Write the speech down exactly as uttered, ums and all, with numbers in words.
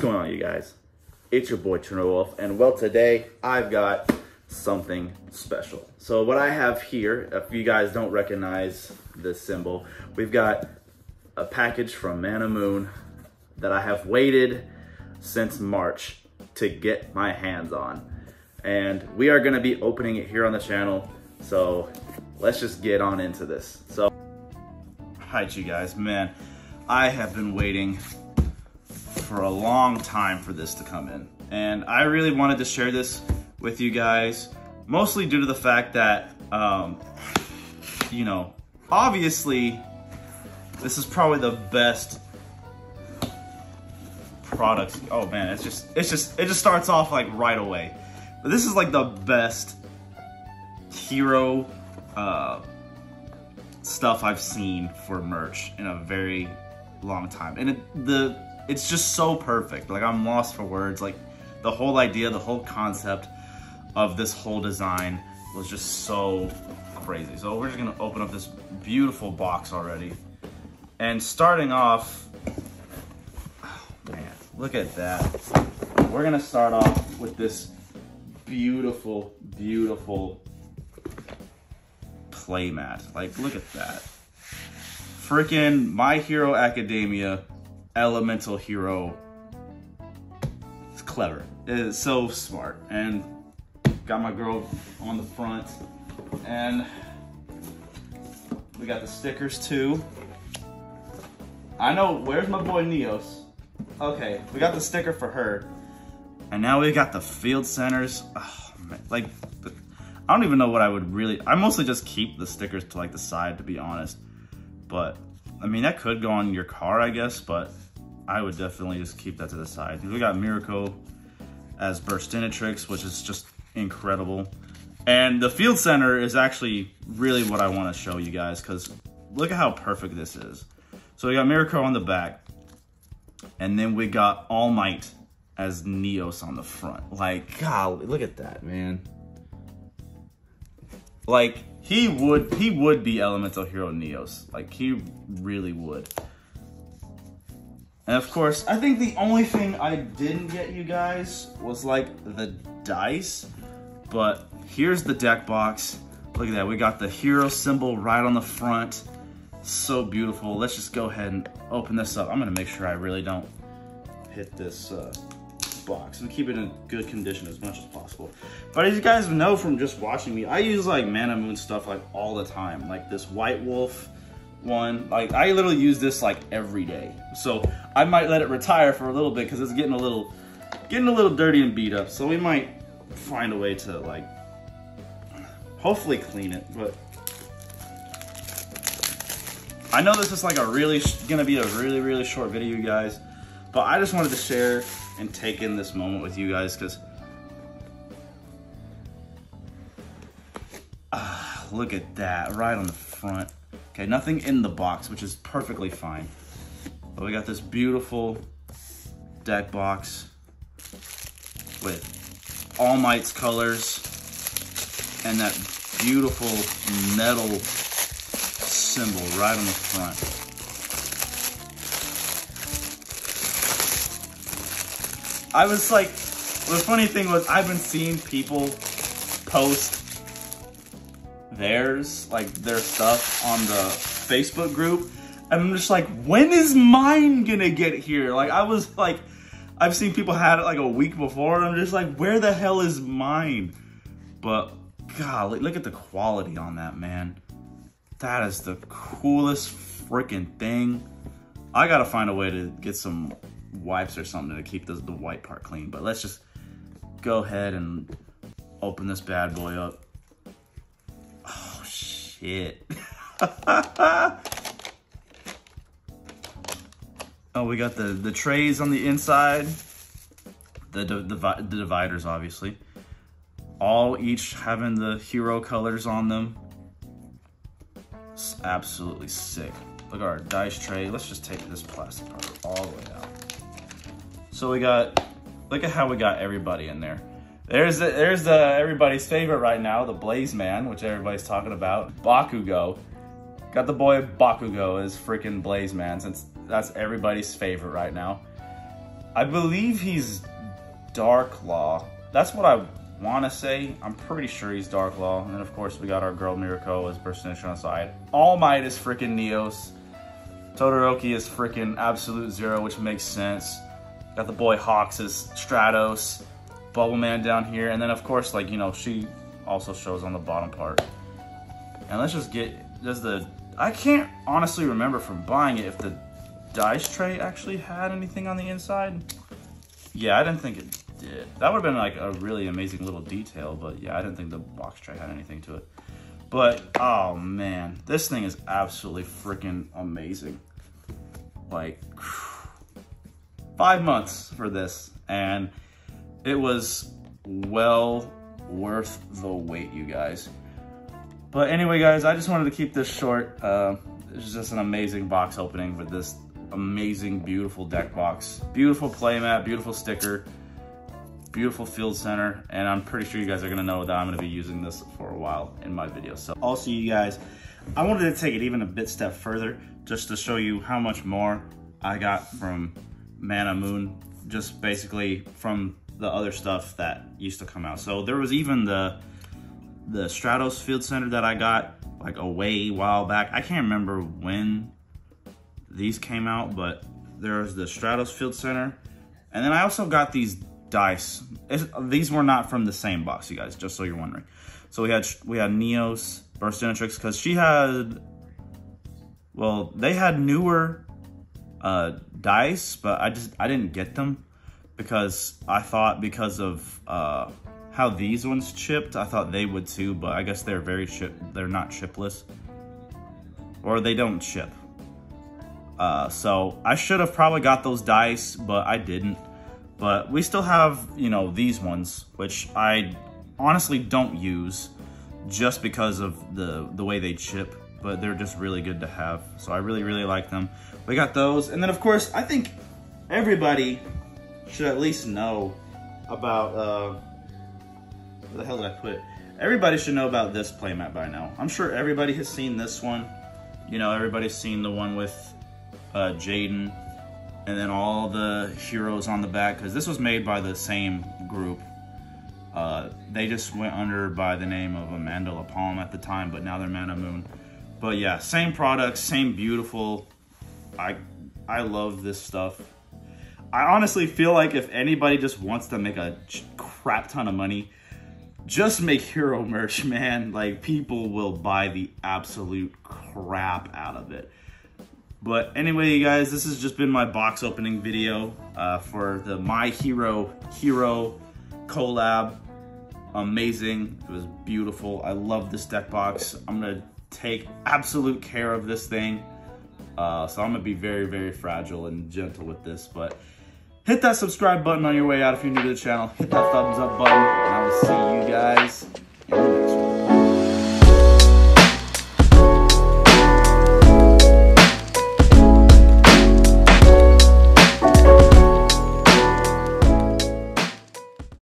going on, you guys? It's your boy Turner Wolf, and well, today I've got something special. So what I have here, if you guys don't recognize this symbol, we've got a package from Man of Moon that I have waited since March to get my hands on. And we are gonna be opening it here on the channel. So let's just get on into this. So, hi you guys, man, I have been waiting for a long time for this to come in. And I really wanted to share this with you guys, mostly due to the fact that, um, you know, obviously, this is probably the best product. Oh man, it's just, it's just, it just starts off like right away. But this is like the best hero uh, stuff I've seen for merch in a very long time. And it, the, it's just so perfect. Like, I'm lost for words. Like, the whole idea, the whole concept of this whole design was just so crazy. So we're just gonna open up this beautiful box already. And starting off, oh man, look at that. We're gonna start off with this beautiful, beautiful playmat. Like, look at that. Freaking My Hero Academia Elemental Hero. It's clever. It is so smart. And got my girl on the front. And we got the stickers too. I know, where's my boy Neos? Okay, we got the sticker for her. And now we got the field centers. Oh, man. Like, I don't even know what I would really, I mostly just keep the stickers to like the side, to be honest. But, I mean, that could go on your car, I guess, but I would definitely just keep that to the side. We got Miracle as Burstinatrix, which is just incredible. And the field center is actually really what I want to show you guys, because look at how perfect this is. So we got Miracle on the back, and then we got All Might as Neos on the front. Like, golly, look at that, man. Like, he would, he would be Elemental Hero Neos. Like, he really would. And of course, I think the only thing I didn't get you guys was like the dice. But here's the deck box. Look at that, we got the hero symbol right on the front. So beautiful. Let's just go ahead and open this up. I'm gonna make sure I really don't hit this uh, box and keep it in good condition as much as possible. But as you guys know from just watching me, I use like Man of Moon stuff like all the time. Like this White Wolf one, like I literally use this like every day. So I might let it retire for a little bit because it's getting a little, getting a little dirty and beat up. So we might find a way to like, hopefully clean it. But I know this is like a really, gonna be a really, really short video, you guys. But I just wanted to share and take in this moment with you guys because uh, look at that right on the front. Okay, nothing in the box, which is perfectly fine. But we got this beautiful deck box with All Might's colors and that beautiful metal symbol right on the front. I was like, the funny thing was I've been seeing people post theirs, like their stuff on the Facebook group. And I'm just like, when is mine gonna get here? Like I was like, I've seen people had it like a week before and I'm just like, where the hell is mine? But golly, look at the quality on that, man. That is the coolest freaking thing. I gotta find a way to get some wipes or something to keep the, the white part clean. But let's just go ahead and open this bad boy up. Oh shit. Oh, we got the, the trays on the inside. The, the, the, the dividers, obviously. All each having the hero colors on them. It's absolutely sick. Look at our dice tray. Let's just take this plastic part all the way out. So we got, look at how we got everybody in there. There's the, there's the everybody's favorite right now, the Blaze Man, which everybody's talking about. Bakugo. Got the boy Bakugo as freaking Blaze Man, since that's everybody's favorite right now. I believe he's Dark Law. That's what I want to say. I'm pretty sure he's Dark Law. And then, of course, we got our girl Mirko as Burst Signature on the side. All Might is freaking Neos. Todoroki is freaking Absolute Zero, which makes sense. Got the boy Hawks as Stratos. Bubble Man down here. And then, of course, like, you know, she also shows on the bottom part. And let's just get, does the, I can't honestly remember from buying it if the dice tray actually had anything on the inside. Yeah, I didn't think it did. That would have been like a really amazing little detail, but yeah, I didn't think the box tray had anything to it. But, oh man, this thing is absolutely freaking amazing. Like, five months for this, and it was well worth the wait, you guys. But anyway, guys, I just wanted to keep this short. Uh, it's just an amazing box opening with this amazing, beautiful deck box. Beautiful playmat, beautiful sticker, beautiful field center, and I'm pretty sure you guys are gonna know that I'm gonna be using this for a while in my videos. So also, you guys, I wanted to take it even a bit step further just to show you how much more I got from Mana Moon, just basically from the other stuff that used to come out. So there was even the the Stratos Field Center that I got like a way while back. I can't remember when these came out, but there was the Stratos Field Center. And then I also got these dice. It's, these were not from the same box, you guys, just so you're wondering. So we had we had Neos, Burstinatrix, because she had, well, they had newer uh, dice, but I just, I didn't get them because I thought because of uh, how these ones chipped, I thought they would too, but I guess they're very chip, they're not chipless, or they don't chip. Uh, so I should have probably got those dice, but I didn't. But we still have, you know, these ones, which I honestly don't use just because of the, the way they chip, but they're just really good to have. So I really, really like them. We got those. And then, of course, I think everybody should at least know about, uh, where the hell did I put it? Everybody should know about this playmat by now. I'm sure everybody has seen this one. You know, everybody's seen the one with uh, Jaden, and then all the heroes on the back, because this was made by the same group. Uh, they just went under by the name of Amanda La Palme at the time, but now they're Mana Moon. But yeah, same products, same beautiful. I I love this stuff. I honestly feel like if anybody just wants to make a crap ton of money, just make hero merch, man. Like, people will buy the absolute crap out of it. But anyway, you guys, this has just been my box opening video uh, for the My Hero Hero collab. Amazing. It was beautiful. I love this deck box. I'm going to take absolute care of this thing. Uh, so I'm going to be very, very fragile and gentle with this. But hit that subscribe button on your way out if you're new to the channel. Hit that thumbs up button. And I will see you guys in the next one.